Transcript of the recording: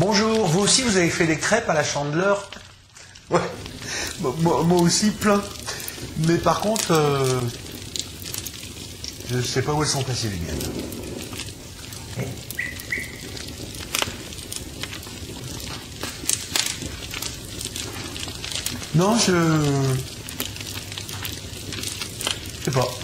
Bonjour, vous aussi vous avez fait des crêpes à la Chandeleur? Ouais, moi aussi plein. Mais par contre, je sais pas où elles sont passées les miennes. Non, je sais pas.